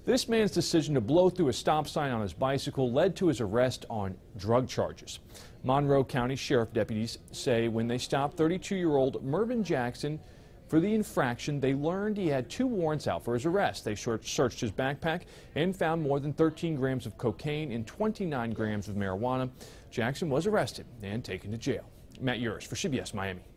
This man's decision to blow through a stop sign on his bicycle led to his arrest on drug charges. Monroe County Sheriff deputies say when they stopped 32-year-old Mervyn Jackson for the infraction, they learned he had 2 warrants out for his arrest. They searched his backpack and found more than 13 grams of cocaine and 29 grams of marijuana. Jackson was arrested and taken to jail. Matt Yurus for CBS Miami.